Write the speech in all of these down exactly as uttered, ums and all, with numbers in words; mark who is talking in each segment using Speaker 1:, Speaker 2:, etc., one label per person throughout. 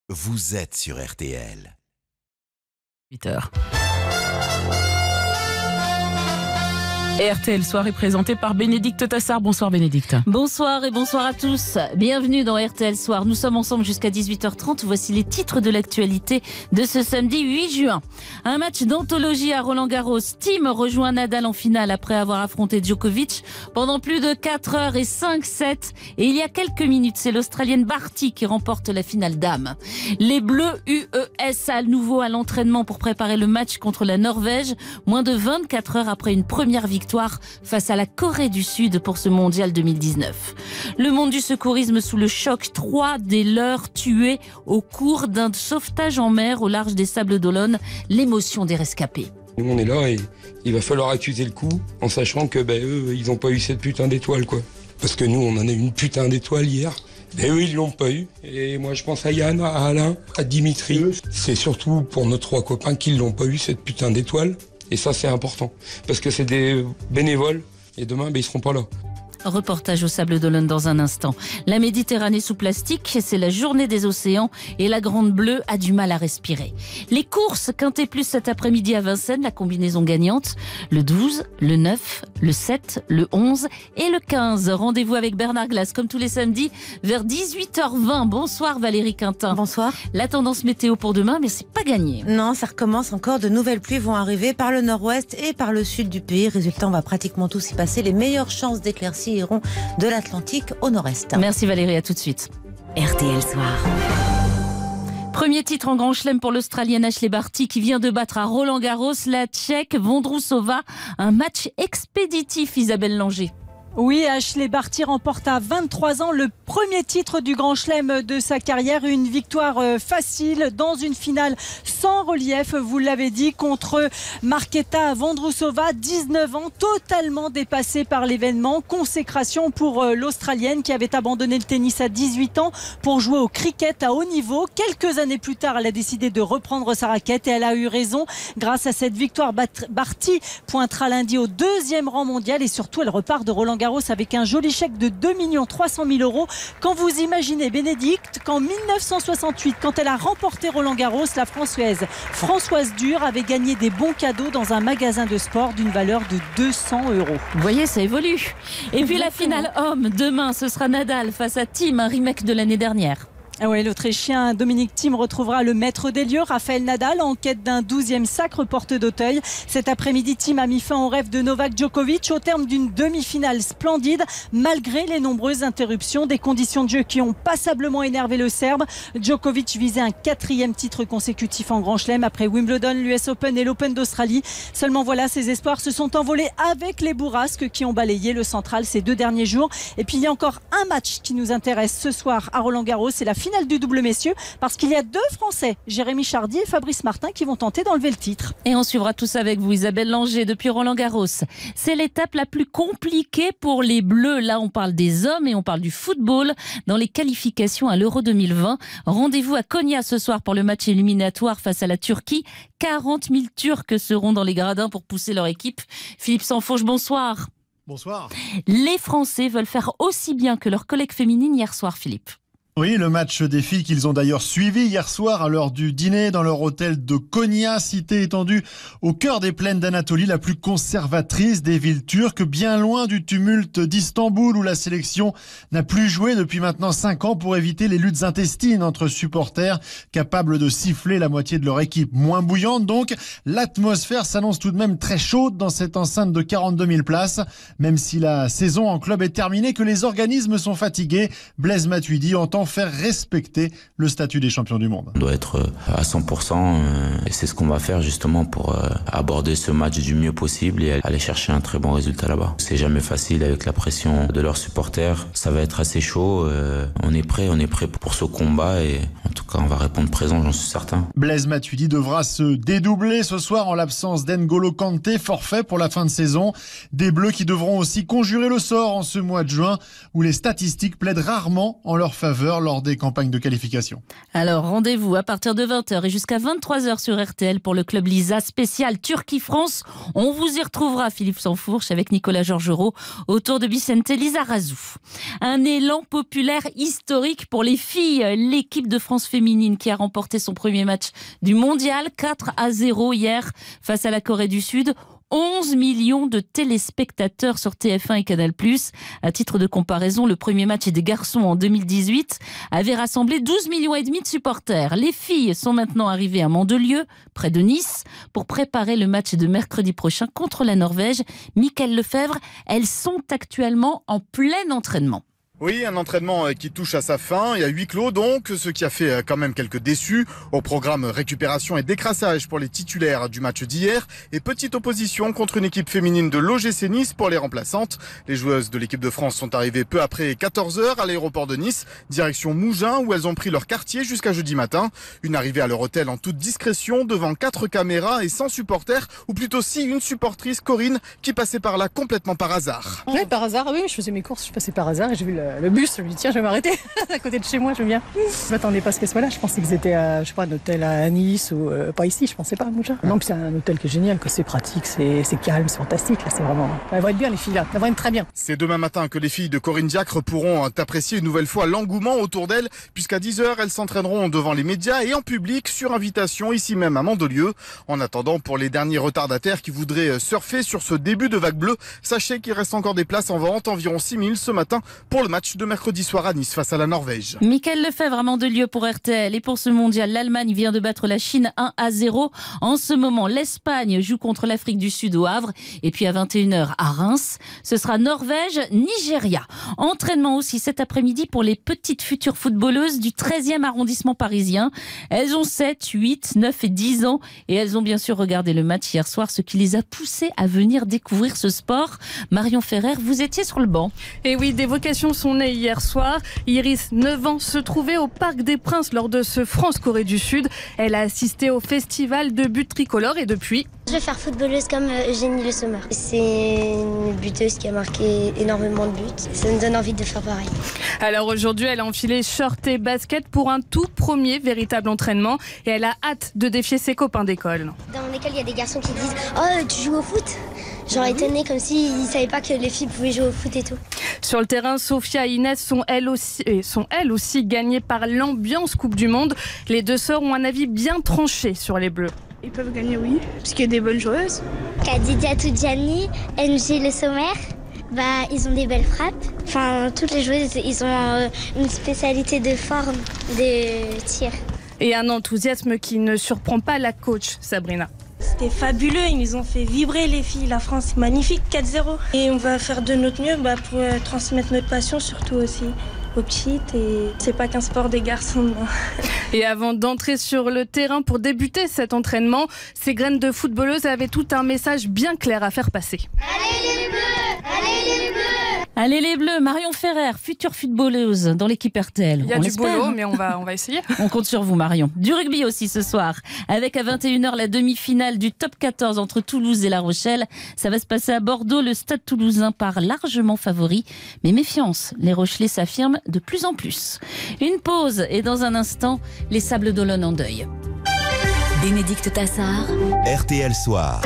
Speaker 1: vous êtes sur R T L.
Speaker 2: huit heures. R T L Soir est présenté par Bénédicte Tassard. Bonsoir Bénédicte.
Speaker 3: Bonsoir et bonsoir à tous. Bienvenue dans R T L Soir. Nous sommes ensemble jusqu'à dix-huit heures trente. Voici les titres de l'actualité de ce samedi huit juin. Un match d'anthologie à Roland-Garros. Thiem rejoint Nadal en finale après avoir affronté Djokovic pendant plus de quatre heures et cinq sets. Et il y a quelques minutes, c'est l'Australienne Barty qui remporte la finale dames. Les Bleus U E S à nouveau à l'entraînement pour préparer le match contre la Norvège. Moins de vingt-quatre heures après une première victoire face à la Corée du Sud pour ce mondial deux mille dix-neuf. Le monde du secourisme sous le choc. Trois des leurs tués au cours d'un sauvetage en mer au large des Sables d'Olonne. L'émotion des rescapés.
Speaker 4: Nous on est là et il va falloir accuser le coup en sachant que ben, eux ils n'ont pas eu cette putain d'étoile quoi. Parce que nous on en a eu une putain d'étoile hier. Mais eux ils l'ont pas eu. Et moi je pense à Yann, à Alain, à Dimitri. C'est surtout pour nos trois copains qui l'ont pas eu cette putain d'étoile. Et ça, c'est important. Parce que c'est des bénévoles. Et demain, ben, ils seront pas là.
Speaker 3: Reportage au Sables d'Olonne dans un instant. La Méditerranée sous plastique, c'est la journée des océans et la Grande Bleue a du mal à respirer. Les courses Quintet Plus cet après-midi à Vincennes, la combinaison gagnante. Le douze, le neuf, le sept, le onze et le quinze. Rendez-vous avec Bernard Glass comme tous les samedis vers dix-huit heures vingt. Bonsoir Valérie Quintin.
Speaker 5: Bonsoir.
Speaker 3: La tendance météo pour demain, mais c'est pas gagné.
Speaker 5: Non, ça recommence encore. De nouvelles pluies vont arriver par le nord-ouest et par le sud du pays. Résultat, on va pratiquement tous y passer. Les meilleures chances d'éclaircies iront de l'Atlantique au nord-est.
Speaker 3: Merci Valérie, à tout de suite.
Speaker 5: R T L Soir.
Speaker 3: Premier titre en Grand Chelem pour l'Australienne Ashleigh Barty qui vient de battre à Roland-Garros la Tchèque Vondrousova. Un match expéditif, Isabelle Langer.
Speaker 6: Oui, Ashleigh Barty remporte à vingt-trois ans le premier titre du Grand Chelem de sa carrière. Une victoire facile dans une finale sans relief, vous l'avez dit, contre Markéta Vondrousova, dix-neuf ans, totalement dépassée par l'événement. Consécration pour l'Australienne qui avait abandonné le tennis à dix-huit ans pour jouer au cricket à haut niveau. Quelques années plus tard, elle a décidé de reprendre sa raquette et elle a eu raison. Grâce à cette victoire, Barty pointera lundi au deuxième rang mondial et surtout, elle repart de Roland-Garros avec un joli chèque de deux millions trois cent mille euros. Quand vous imaginez, Bénédicte, qu'en mille neuf cent soixante-huit, quand elle a remporté Roland-Garros, la Française Françoise Dürr avait gagné des bons cadeaux dans un magasin de sport d'une valeur de deux cents euros.
Speaker 3: Vous voyez, ça évolue. Et puis la finale homme, demain, ce sera Nadal face à Thiem, un remake de l'année dernière.
Speaker 6: Ah ouais, l'Autrichien Dominic Thiem retrouvera le maître des lieux, Rafael Nadal, en quête d'un douzième sacre porte d'Auteuil. Cet après-midi, Thiem a mis fin au rêve de Novak Djokovic au terme d'une demi-finale splendide, malgré les nombreuses interruptions, des conditions de jeu qui ont passablement énervé le Serbe. Djokovic visait un quatrième titre consécutif en Grand Chelem après Wimbledon, l'U S Open et l'Open d'Australie. Seulement voilà, ses espoirs se sont envolés avec les bourrasques qui ont balayé le central ces deux derniers jours. Et puis il y a encore un match qui nous intéresse ce soir à Roland-Garros, c'est la finale du double messieurs, parce qu'il y a deux Français, Jérémy Chardy et Fabrice Martin, qui vont tenter d'enlever le titre.
Speaker 3: Et on suivra tous avec vous, Isabelle Langer, depuis Roland-Garros. C'est l'étape la plus compliquée pour les Bleus. Là, on parle des hommes et on parle du football dans les qualifications à l'Euro deux mille vingt. Rendez-vous à Konya ce soir pour le match éliminatoire face à la Turquie. quarante mille Turcs seront dans les gradins pour pousser leur équipe. Philippe Sansfourche, bonsoir.
Speaker 7: Bonsoir.
Speaker 3: Les Français veulent faire aussi bien que leurs collègues féminines hier soir, Philippe.
Speaker 7: Oui, le match des filles qu'ils ont d'ailleurs suivi hier soir à l'heure du dîner dans leur hôtel de Konya, cité étendue au cœur des plaines d'Anatolie, la plus conservatrice des villes turques, bien loin du tumulte d'Istanbul où la sélection n'a plus joué depuis maintenant cinq ans pour éviter les luttes intestines entre supporters capables de siffler la moitié de leur équipe. Moins bouillante donc, l'atmosphère s'annonce tout de même très chaude dans cette enceinte de quarante-deux mille places, même si la saison en club est terminée, que les organismes sont fatigués. Blaise Matuidi entend faire respecter le statut des champions du monde.
Speaker 8: On doit être à cent pour cent et c'est ce qu'on va faire justement pour aborder ce match du mieux possible et aller chercher un très bon résultat là-bas. C'est jamais facile avec la pression de leurs supporters. Ça va être assez chaud. On est prêt, on est prêt pour ce combat et en tout cas on va répondre présent, j'en suis certain.
Speaker 7: Blaise Matuidi devra se dédoubler ce soir en l'absence d'N'Golo Kanté, forfait pour la fin de saison. Des Bleus qui devront aussi conjurer le sort en ce mois de juin où les statistiques plaident rarement en leur faveur lors des campagnes de qualification.
Speaker 3: Alors rendez-vous à partir de vingt heures et jusqu'à vingt-trois heures sur R T L pour le Club Lisa spécial Turquie-France. On vous y retrouvera, Philippe Sansfourche, avec Nicolas Georgerot autour de Vicente Lizarazu. Un élan populaire historique pour les filles. L'équipe de France féminine féminine qui a remporté son premier match du mondial, quatre à zéro hier face à la Corée du Sud. onze millions de téléspectateurs sur T F un et Canal plus. À titre de comparaison, le premier match des garçons en deux mille dix-huit avait rassemblé douze millions et demi de supporters. Les filles sont maintenant arrivées à Mandelieu, près de Nice, pour préparer le match de mercredi prochain contre la Norvège. Mickaël Lefebvre, elles sont actuellement en plein entraînement.
Speaker 9: Oui, un entraînement qui touche à sa fin et à huis clos donc, ce qui a fait quand même quelques déçus. Au programme récupération et décrassage pour les titulaires du match d'hier et petite opposition contre une équipe féminine de l'O G C Nice pour les remplaçantes. Les joueuses de l'équipe de France sont arrivées peu après quatorze heures à l'aéroport de Nice, direction Mougins où elles ont pris leur quartier jusqu'à jeudi matin. Une arrivée à leur hôtel en toute discrétion devant quatre caméras et sans supporters, ou plutôt si une supportrice, Corinne, qui passait par là complètement par hasard.
Speaker 10: Oui, par hasard, oui, je faisais mes courses, je passais par hasard et j'ai vu le le bus, je me dis tiens, je vais m'arrêter à côté de chez moi, je viens. Je m'attendais pas à ce qu'elle soit là, je pensais qu'ils étaient à, je sais pas, un hôtel à Nice ou euh, pas ici, je pensais pas à Mougins. Non, puis c'est un hôtel qui est génial, que c'est pratique, c'est calme, c'est fantastique, là, c'est vraiment. Elles vont être bien les filles là, elles vont être très bien.
Speaker 9: C'est demain matin que les filles de Corinne Diacre pourront apprécier une nouvelle fois l'engouement autour d'elles, puisqu'à dix heures, elles s'entraîneront devant les médias et en public sur invitation ici même à Mandelieu. En attendant, pour les derniers retardataires qui voudraient surfer sur ce début de vague bleue, sachez qu'il reste encore des places en vente, environ six mille ce matin pour le match de mercredi soir à Nice face à la Norvège.
Speaker 3: Mickaël Lefebvre à Mandelieu pour R T L. Et pour ce mondial, l'Allemagne vient de battre la Chine un à zéro. En ce moment, l'Espagne joue contre l'Afrique du Sud au Havre. Et puis à vingt et une heures à Reims, ce sera Norvège-Nigeria. Entraînement aussi cet après-midi pour les petites futures footballeuses du treizième arrondissement parisien. Elles ont sept, huit, neuf et dix ans. Et elles ont bien sûr regardé le match hier soir, ce qui les a poussées à venir découvrir ce sport. Marion Ferrer, vous étiez sur le banc.
Speaker 11: Et oui, des vocations sont nées hier soir. Iris, neuf ans, se trouvait au Parc des Princes lors de ce France-Corée du Sud. Elle a assisté au festival de buts tricolores et depuis...
Speaker 12: Je vais faire footballeuse comme Eugénie Le Sommer. C'est une buteuse qui a marqué énormément de buts. Ça me donne envie de faire pareil.
Speaker 11: Alors aujourd'hui, elle a enfilé short et basket pour un tout premier véritable entraînement et elle a hâte de défier ses copains d'école.
Speaker 12: Dans mon école, il y a des garçons qui disent « Oh, tu joues au foot ?» Genre étonnés comme s'ils ne savaient pas que les filles pouvaient jouer au foot et tout.
Speaker 11: Sur le terrain, Sophia et Inès sont elles aussi, sont elles aussi gagnées par l'ambiance Coupe du Monde. Les deux sœurs ont un avis bien tranché sur les Bleus.
Speaker 13: Ils peuvent gagner, oui, parce qu'il y a des bonnes joueuses.
Speaker 12: Khadija Toudjani, M J Le Sommer, bah, ils ont des belles frappes. Enfin, toutes les joueuses, ils ont euh, une spécialité de forme, de tir.
Speaker 11: Et un enthousiasme qui ne surprend pas la coach, Sabrina.
Speaker 14: C'était fabuleux, ils nous ont fait vibrer les filles, la France, magnifique, quatre zéro. Et on va faire de notre mieux bah, pour euh, transmettre notre passion, surtout aussi aux petites. Et c'est pas qu'un sport des garçons. Non.
Speaker 11: Et avant d'entrer sur le terrain pour débuter cet entraînement, ces graines de footballeuses avaient tout un message bien clair à faire passer.
Speaker 12: Allez les Bleus! Allez les Bleus!
Speaker 3: Allez les Bleus, Marion Ferrer, future footballeuse dans l'équipe R T L.
Speaker 11: Il y a
Speaker 3: on
Speaker 11: du
Speaker 3: l'espère.
Speaker 11: boulot, mais on va, on va essayer.
Speaker 3: On compte sur vous, Marion. Du rugby aussi ce soir, avec à vingt et une heures la demi-finale du top quatorze entre Toulouse et La Rochelle. Ça va se passer à Bordeaux. Le Stade Toulousain part largement favori. Mais méfiance, les Rochelais s'affirment de plus en plus. Une pause et dans un instant, les Sables d'Olonne en deuil.
Speaker 15: Bénédicte Tassard.
Speaker 1: R T L Soir.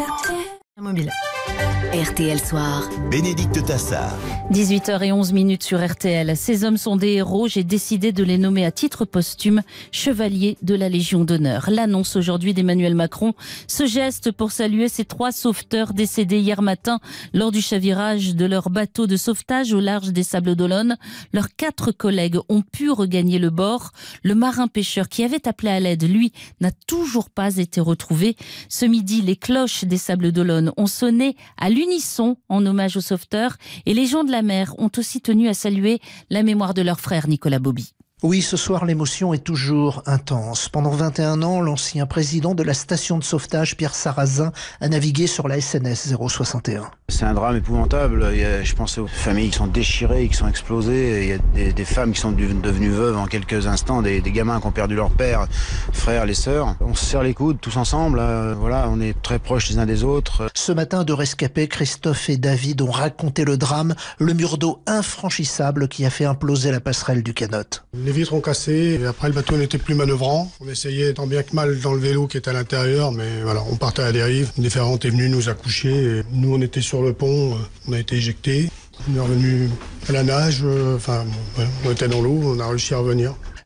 Speaker 3: Mobile.
Speaker 15: R T L Soir.
Speaker 1: Bénédicte Tassard.
Speaker 3: dix-huit heures onze minutes sur R T L. Ces hommes sont des héros. J'ai décidé de les nommer à titre posthume chevaliers de la Légion d'honneur. L'annonce aujourd'hui d'Emmanuel Macron. Ce geste pour saluer ces trois sauveteurs décédés hier matin lors du chavirage de leur bateau de sauvetage au large des Sables d'Olonne. Leurs quatre collègues ont pu regagner le bord. Le marin pêcheur qui avait appelé à l'aide, lui, n'a toujours pas été retrouvé. Ce midi, les cloches des Sables d'Olonne ont sonné à l'unisson en hommage aux sauveteurs et les gens de la mer ont aussi tenu à saluer la mémoire de leur frère Nicolas Bobby.
Speaker 16: Oui, ce soir, l'émotion est toujours intense. Pendant vingt et un ans, l'ancien président de la station de sauvetage, Pierre Sarrazin, a navigué sur la S N S zéro soixante et un.
Speaker 17: C'est un drame épouvantable. Il y a, je pense aux familles qui sont déchirées, qui sont explosées. Il y a des, des femmes qui sont devenues veuves en quelques instants, des, des gamins qui ont perdu leur père, frères, les sœurs. On se serre les coudes tous ensemble. Euh, voilà, on est très proches les uns des autres.
Speaker 16: Ce matin, deux rescapés, Christophe et David, ont raconté le drame, le mur d'eau infranchissable qui a fait imploser la passerelle du Canot.
Speaker 18: Les vitres ont cassé et après le bateau n'était plus manœuvrant. On essayait tant bien que mal dans le vélo qui était à l'intérieur, mais voilà, on partait à la dérive. Une déferlante est venue nous accoucher et nous on était sur le pont, on a été éjectés. On est revenu à la nage, enfin, on était dans l'eau, on a réussi à revenir.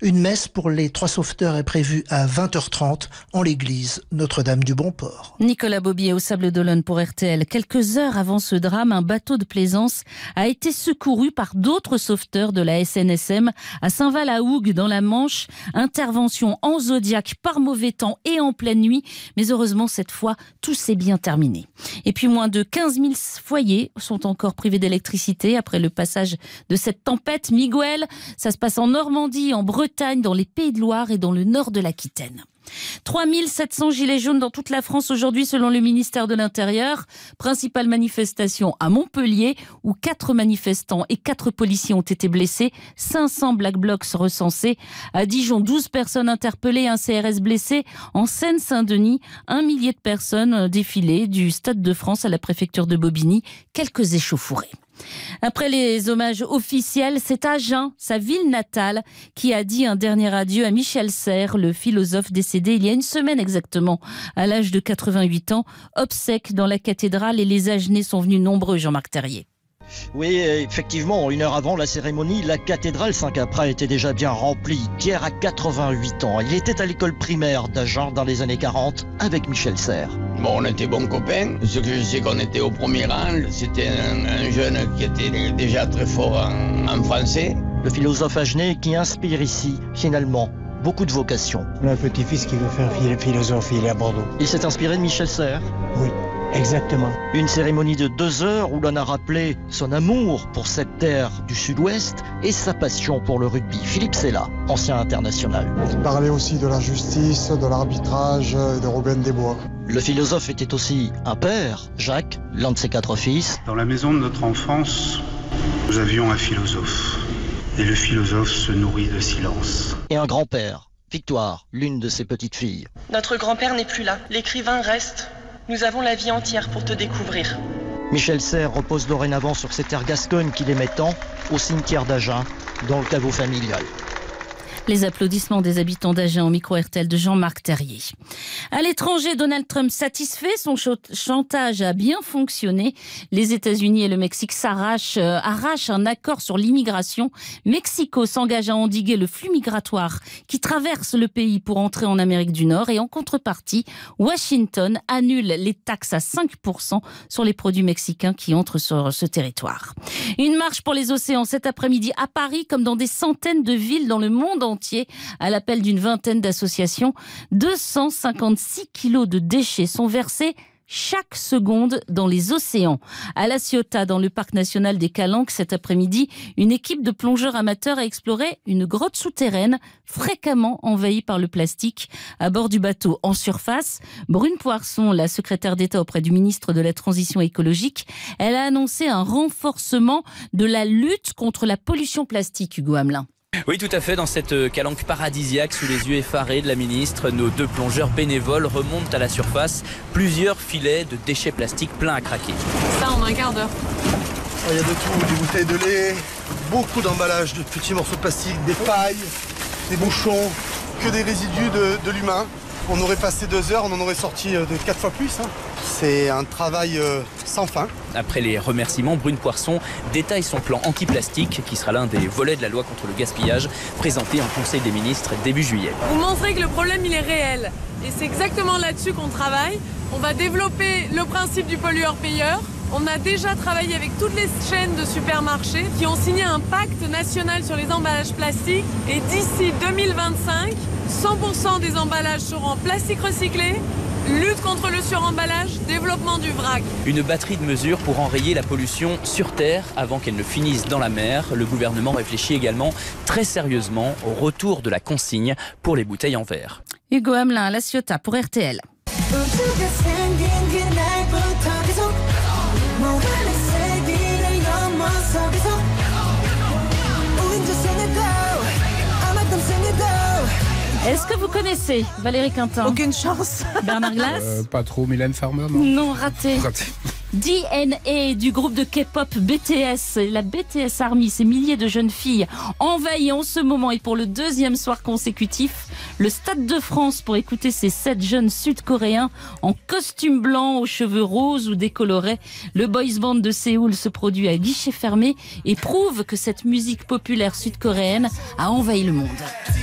Speaker 16: Une messe pour les trois sauveteurs est prévue à vingt heures trente en l'église Notre-Dame-du-Bon-Port.
Speaker 3: Nicolas Bobier au Sable d'Olonne pour R T L. Quelques heures avant ce drame, un bateau de plaisance a été secouru par d'autres sauveteurs de la S N S M à Saint-Val-à-Hougue dans la Manche. Intervention en Zodiac par mauvais temps et en pleine nuit. Mais heureusement, cette fois, tout s'est bien terminé. Et puis, moins de quinze mille foyers sont encore privés d'électricité après le passage de cette tempête Miguel. Ça se passe en Normandie, en Bretagne, dans les Pays de Loire et dans le nord de l'Aquitaine. trois mille sept cents gilets jaunes dans toute la France aujourd'hui selon le ministère de l'Intérieur. Principale manifestation à Montpellier où quatre manifestants et quatre policiers ont été blessés. cinq cents Black Blocs recensés. À Dijon, douze personnes interpellées, un C R S blessé. En Seine-Saint-Denis, un millier de personnes défilées du Stade de France à la préfecture de Bobigny. Quelques échauffourées. Après les hommages officiels, c'est Agen, sa ville natale, qui a dit un dernier adieu à Michel Serres, le philosophe décédé il y a une semaine exactement, à l'âge de quatre-vingt-huit ans. Obsèques dans la cathédrale et les Agenais sont venus nombreux, Jean-Marc Terrier.
Speaker 19: Oui, effectivement, une heure avant la cérémonie, la cathédrale Saint-Capras était déjà bien remplie. Pierre a quatre-vingt-huit ans. Il était à l'école primaire d'Agen dans les années quarante avec Michel Serres.
Speaker 20: Bon, on était bons copains. Ce que je sais qu'on était au premier rang, c'était un, un jeune qui était déjà très fort en, en français.
Speaker 19: Le philosophe agenais qui inspire ici, finalement, beaucoup de vocations.
Speaker 21: On a un petit-fils qui veut faire philosophie, il est à Bordeaux.
Speaker 19: Il s'est inspiré de Michel Serres.
Speaker 21: Oui. Exactement.
Speaker 19: Une cérémonie de deux heures où l'on a rappelé son amour pour cette terre du Sud-Ouest et sa passion pour le rugby. Philippe Sella, ancien international.
Speaker 22: Il parlait aussi de la justice, de l'arbitrage et de Robin des Bois.
Speaker 19: Le philosophe était aussi un père, Jacques, l'un de ses quatre fils.
Speaker 23: Dans la maison de notre enfance, nous avions un philosophe. Et le philosophe se nourrit de silence.
Speaker 19: Et un grand-père, Victoire, l'une de ses petites filles.
Speaker 24: Notre grand-père n'est plus là. L'écrivain reste. Nous avons la vie entière pour te découvrir.
Speaker 19: Michel Serres repose dorénavant sur ces terres gascognes qu'il aimait tant, au cimetière d'Agen, dans le caveau familial.
Speaker 3: Les applaudissements des habitants d'Agen au micro R T L de Jean-Marc Terrier. À l'étranger, Donald Trump satisfait, son chantage a bien fonctionné. Les États-Unis et le Mexique s'arrachent, euh, arrachent un accord sur l'immigration. Mexico s'engage à endiguer le flux migratoire qui traverse le pays pour entrer en Amérique du Nord. Et en contrepartie, Washington annule les taxes à cinq pour cent sur les produits mexicains qui entrent sur ce territoire. Une marche pour les océans cet après-midi à Paris, comme dans des centaines de villes dans le monde entier. Entier, à l'appel d'une vingtaine d'associations. deux cent cinquante-six kilos de déchets sont versés chaque seconde dans les océans. À La Ciotat, dans le parc national des Calanques, cet après-midi, une équipe de plongeurs amateurs a exploré une grotte souterraine fréquemment envahie par le plastique. À bord du bateau en surface, Brune Poirson, la secrétaire d'État auprès du ministre de la Transition écologique, elle a annoncé un renforcement de la lutte contre la pollution plastique, Hugo Hamelin.
Speaker 25: Oui, tout à fait. Dans cette calanque paradisiaque, sous les yeux effarés de la ministre, nos deux plongeurs bénévoles remontent à la surface plusieurs filets de déchets plastiques pleins à craquer.
Speaker 13: Ça en un quart d'heure.
Speaker 26: Il y a de tout, des bouteilles de lait, beaucoup d'emballages de petits morceaux de plastique, des pailles, des bouchons, que des résidus de, de l'humain. On aurait passé deux heures, on en aurait sorti de quatre fois plus. Hein. C'est un travail euh, sans fin.
Speaker 25: Après les remerciements, Brune Poirson détaille son plan anti-plastique qui sera l'un des volets de la loi contre le gaspillage présenté en Conseil des ministres début juillet.
Speaker 13: Vous montrez que le problème il est réel et c'est exactement là-dessus qu'on travaille. On va développer le principe du pollueur-payeur. On a déjà travaillé avec toutes les chaînes de supermarchés qui ont signé un pacte national sur les emballages plastiques et d'ici deux mille vingt-cinq, cent pour cent des emballages seront en plastique recyclé. Lutte contre le suremballage, développement du vrac.
Speaker 25: Une batterie de mesures pour enrayer la pollution sur Terre avant qu'elle ne finisse dans la mer. Le gouvernement réfléchit également très sérieusement au retour de la consigne pour les bouteilles en verre.
Speaker 3: Hugo Hamelin à La Ciotat pour R T L. Est-ce que vous connaissez Valérie Quintin?
Speaker 5: Aucune chance.
Speaker 3: Bernard Glass?
Speaker 27: euh, Pas trop. Mylène Farmer, non?
Speaker 3: Non, raté.
Speaker 27: Raté.
Speaker 3: D N A du groupe de K-pop B T S. La B T S Army, ces milliers de jeunes filles envahissent en ce moment et pour le deuxième soir consécutif le Stade de France pour écouter ces sept jeunes sud-coréens en costume blanc aux cheveux roses ou décolorés. Le boys band de Séoul se produit à guichet fermé et prouve que cette musique populaire sud-coréenne a envahi le monde.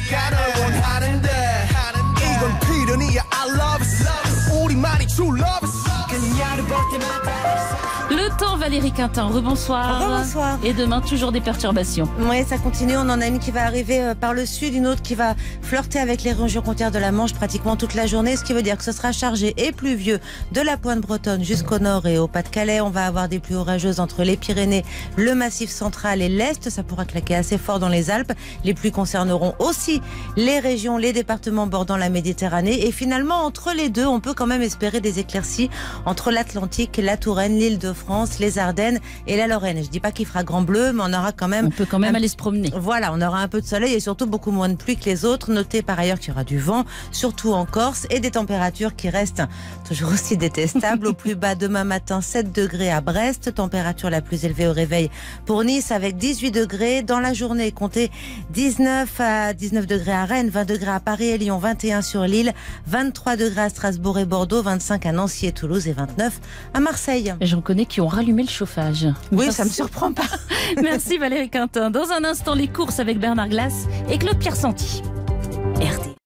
Speaker 3: Le temps, Valérie Quintin, rebonsoir.
Speaker 5: Rebonsoir.
Speaker 3: Et demain, toujours des perturbations.
Speaker 5: Oui, ça continue. On en a une qui va arriver par le sud, une autre qui va flirter avec les régions côtières de la Manche pratiquement toute la journée, ce qui veut dire que ce sera chargé et pluvieux de la pointe bretonne jusqu'au nord et au Pas-de-Calais. On va avoir des pluies orageuses entre les Pyrénées, le Massif central et l'Est. Ça pourra claquer assez fort dans les Alpes. Les pluies concerneront aussi les régions, les départements bordant la Méditerranée. Et finalement, entre les deux, on peut quand même espérer des éclaircies entre l'Atlantique, la Touraine, l'Île-de-France, les Ardennes et la Lorraine. Je dis pas qu'il fera grand bleu, mais on aura quand même...
Speaker 3: On peut quand même
Speaker 5: un...
Speaker 3: aller se promener.
Speaker 5: Voilà, on aura un peu de soleil et surtout beaucoup moins de pluie que les autres. Notez par ailleurs qu'il y aura du vent, surtout en Corse, et des températures qui restent toujours aussi détestables. Au plus bas, demain matin, sept degrés à Brest, température la plus élevée au réveil pour Nice avec dix-huit degrés. Dans la journée, comptez dix-neuf à dix-neuf degrés à Rennes, vingt degrés à Paris et Lyon, vingt et un sur Lille, vingt-trois degrés à Strasbourg et Bordeaux, vingt-cinq à Nancy et Toulouse et vingt-neuf à Marseille.
Speaker 3: J'en connais qui ont rallumé le chauffage.
Speaker 5: Oui,
Speaker 3: Merci.
Speaker 5: Ça me surprend pas.
Speaker 3: Merci Valérie Quintin. Dans un instant, les courses avec Bernard Glass et Claude Pierre Santi.
Speaker 15: R T.